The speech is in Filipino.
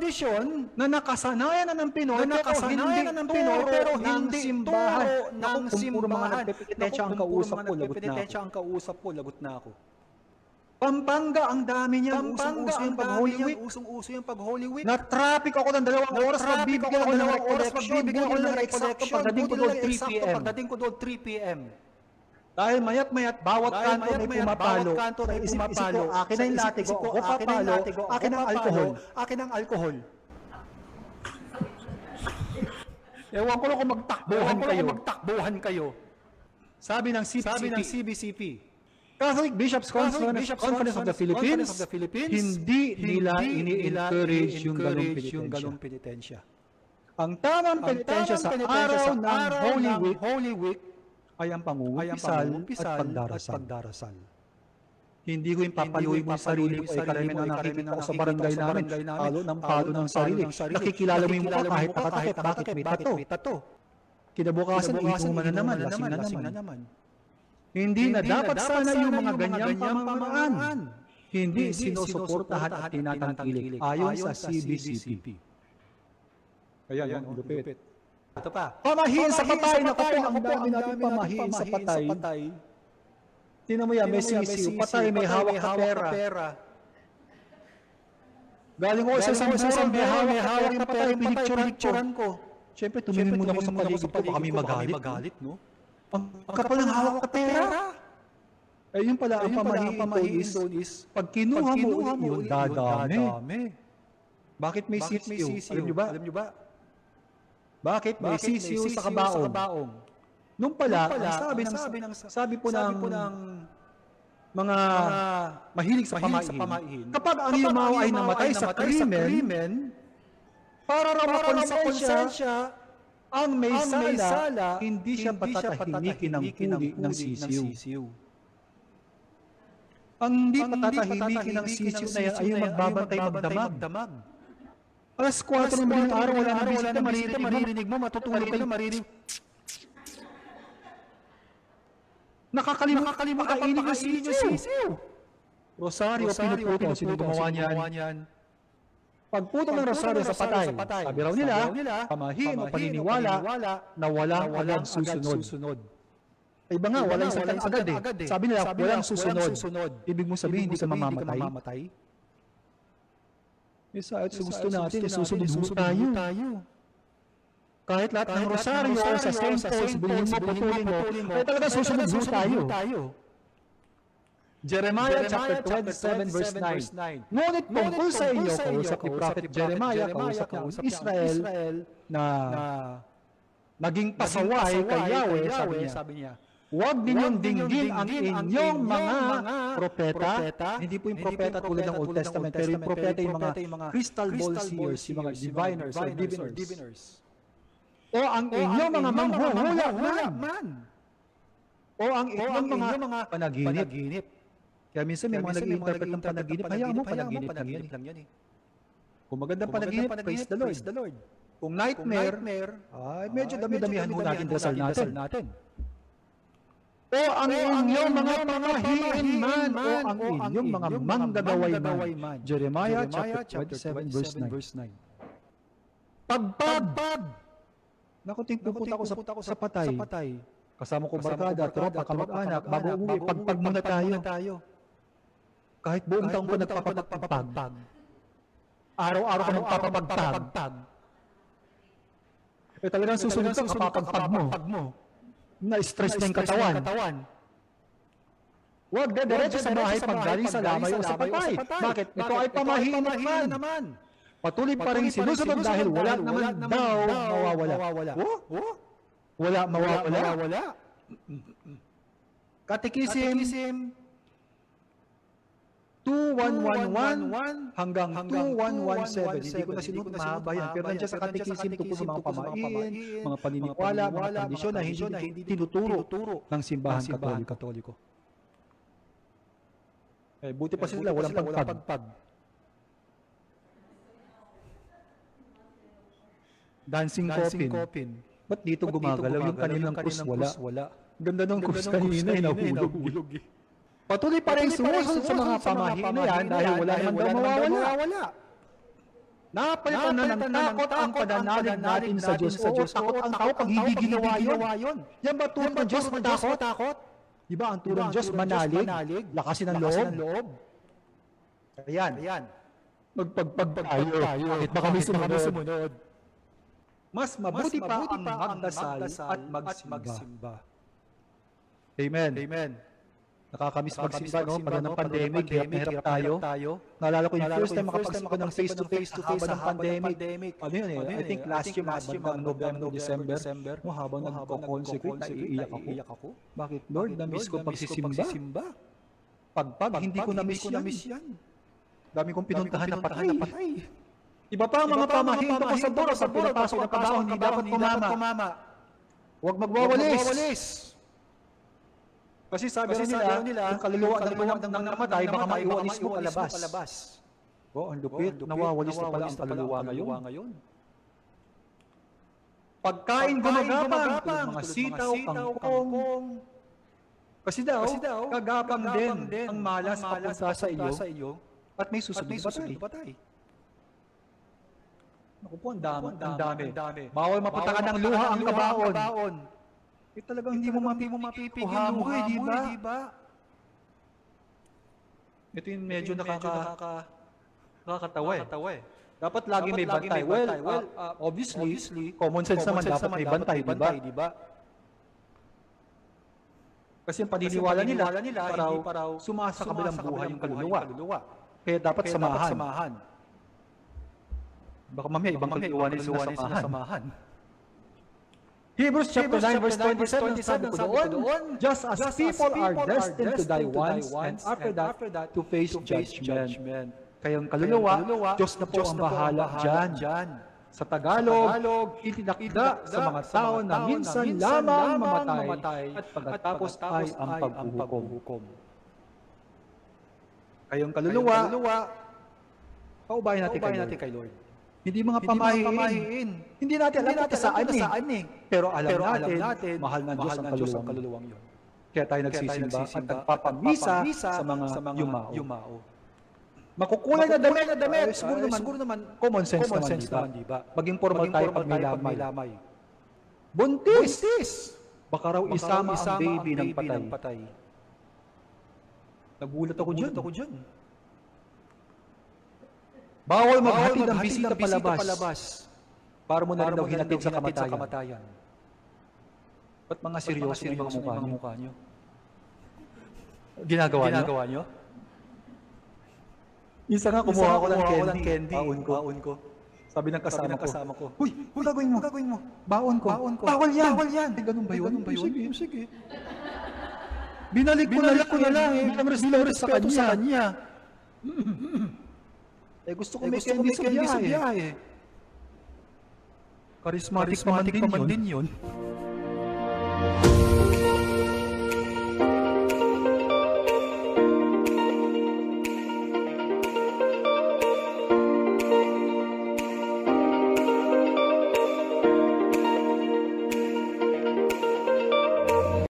misyon na nakasanayan na ng Pinoy, pero hindi simbahan. ng Puro mga simbahan. nagpipitensya ang kausap ko, lagot na ako. Pampanga, ang dami niyan. Usong-uso yung pag-Holy Week. Usong-uso yung pag-Holy Week. Na-traffic ako ng 2 oras, magbibigyan ako ng recollection. Buti lang eksakto pagdating ko doon 3 p.m. Pagdating ko doon 3 p.m. Dahil mayat-mayat, bawat kanto may pumapalo. Isip ko, akin na yung latte ko, ako papalo, akin ang alcohol. Akin ang alcohol. Ewan ko lang kung magtakbuhan kayo. Sabi ng CBCP. Catholic Bishops' Conference of the Philippines, hindi nila ini-encourage yung ganong penitensya. Ang tamang penitensya sa araw ng Holy Week ay ang pangungupisal at pagdarasal. Hindi ko yung papaluin mo yung sarili ko, karamihan na nakikita ko sa barangay namin, palo ng sarili. Nakikilala mo yung mukha kahit nakatakip, bakit may tato? Kinabukasan, inuman na naman, lasing na naman. Hindi na dapat sana yung mga ganyang pamamaraan. Hindi sinusuportahan at tinatangkilik ayon sa CBCP. Ayan, yung lupit. Ito pa. Pamahiin sa patay. Naku po, ang dami natin pamahiin sa patay. Tingnan mo yan, may sisiw. Patay, may hawak na pera. Galing ko sa samburan, may hawak na patay, pinicturan ko. Siyempre, tumingin muna ako sa paligid ko, baka may magalit, no? Ang kapal ng hawak na pera. Eh, yun pala, ang pamahiin doon is, pag kinuha mo ulit yun, dadami. Bakit may sisiw? Alam nyo ba? Bakit may sisiw sa kabaong? Nung pala, sabi po ng mga mahilig sa pamahiin, kapag ang yumaw ay namatay sa krimen, para raw makonsensya, ang may sala, hindi siya patatahimikin ng puli ng sisiw. Ang hindi patatahimikin ng sisiw na yan ay yung magbabantay magdamag. Alas 4 ng madaling araw, wala na bisita, maririnig mo, matutulog ka na, maririnig. Nakakalimut kainin yung sisiw. Rosario, pinuputol, sino gumawa niyan? Pagputol ng rosaryo sa patay, sabi raw nila, pamahiin o paniniwala na walang agad susunod. Iba nga, walang saltan agad eh. Sabi nila, walang susunod. Ibig mo sabihin, hindi ka mamamatay? Isa, at gusto natin, susunod tayo. Kahit lahat ng rosaryo sa St. Paul's, bilhin mo, putulin mo, kaya talaga susunod tayo. Jeremiah chapter 27 verse 9. Ngunit tungkol sa inyo, kausap ni Prophet Jeremiah, kausap ng Israel, na naging pasaway kay Yahweh, sabi niya, huwag ninyong dinggin ang inyong mga propeta. Hindi po yung propeta tulad ng Old Testament, pero yung propeta yung mga crystal ball seers, yung mga diviners or diviners. O ang inyong mga manghuhula man. O ang inyong mga panaginip. Kaya minsan may mga nag-i-interpret ng panaginip, hayaan mo, panaginip lang yan eh. Kung magandang panaginip, praise the Lord. Kung nightmare, ay medyo dami-damihan mo natin dasal natin. O ang inyong mga pamahiin man, o ang inyong mga manggagaway man. Jeremiah chapter 27 verse 9. Pagpag! Nakuting pupunta ko sa patay. Kasama ko barkada, tropa, kamag-anak, bago umuwi, pagpag muna tayo. Kahit buong taong ko nagpapagpag. Araw-araw ka magpapagpag. Eh talagang susunod ka kapapagpag mo. Na-stress na yung katawan. Huwag diretso sa bahay pag galing sa lamay o sa patay. Bakit? Ito ay pamahiin naman. Patuloy pa rin sinusunod dahil wala naman daw mawawala. Wala mawawala. Katekism 2111 hanggang 2117. Hindi ko na sinunod mahaba yan. Pero nandiyan sa katekism tungkol sa mga pamahiin, mga paniniwala, mga tradisyon na hindi tinuturo ng simbahan katoliko. Eh, buti pa sila, walang pagpag. Dancing coffin. Ba't dito gumagalaw? Yung kaninang krus wala. Ganda ng krus kanina, nahulog. Patuloy pa rin sumusunod sa mga pamahiin na yan dahil wala naman daw mawawala. Napalitan na ng takot ang pananalig natin sa Diyos. Oo, takot ang tao pag hindi ginawa yun. Yan ba turo ng Diyos matakot? Di ba ang turo ng Diyos manalig? Lakasin ang loob? Ayan. Magpagpag tayo. Kahit baka may sumunod. Mas mabuti pa ang magdasal at magsimba. Amen. Nakakamiss magsimba, no? Pag ng pandemic, hirap tayo. Naalala ko yung first time makapagsimba ng face-to-face haba ng pandemic. Ano yun eh? I think last year, bandang November, December, habang nagko-consecrate, naiiyak ako. Bakit, Lord? Na-miss ko pagsisimba. Pag hindi ko na-miss yan. Dami kong pinuntahan na patay. Iba pa ang mga pamahiin pa sa buro, sa pinapasok na trabaho, hindi dapat kumama. Huwag magwawalis. Kasi sabi nila, yung kaluluwa ng namatay, baka maiwalis mo palabas. Oh, ang lupit, nawawalis na pala ang kaluluwa ngayon. Pagkain gumagapang, mga sitaw, kangkong. Kasi daw, gagapang din ang malas papunta sa iyo, at may susunod patay. Naku po, ang dami. Bawal mapatakan ng luha ang kabaon. Talagang hindi mo mapipigil luha, di ba? Ito yung medyo nakakatawa eh. Dapat lagi may bantay. Well, obviously, common sense naman dapat may bantay, di ba? Kasi ang paniniwala nila, para sumasa kabilang buhay yung kaluluwa. Kaya dapat samahan. Baka mamaya ibang kaluluwa nila samahan. Hebrews chapter 9 verse 27, sabi ko doon, just as people are destined to die once, and after that, to face judgment. Kaya ang kaluluwa, Diyos na po ang bahala dyan. Sa Tagalog, itinakda sa mga tao na minsan lamang mamatay, at pagkatapos ay ang paghuhukom. Kaya ang kaluluwa, paubayin natin kay Lord. Hindi mga pamahiin. Hindi natin alam kung saan eh. Pero alam natin, mahal ng Diyos ang kaluluwang yun. Kaya tayo nagsisimba at nagpapamisa sa mga yumao. Makukulay na damit. Siguro naman, common sense naman, di ba? Maging formal tayo pag may lamay. Buntis! Baka raw isama ang baby ng patay. Nagulat ako dyan. Bawal maghatid ang bisita palabas. Para mo na rin daw hinatid sa kamatayan. Ba't mga seryoso yung mga mukha nyo? Ginagawa nyo? Isa nga kumuha ko ng candy. Baon ko. Sabi ng kasama ko. Huy, gagawin mo. Baon ko. Bawal yan. Ganun ba yun? Sige. Binalik ko na lang. Bilang respeto sa kanya. Gusto ko may candy sa biyahe. Charismatic naman din yun.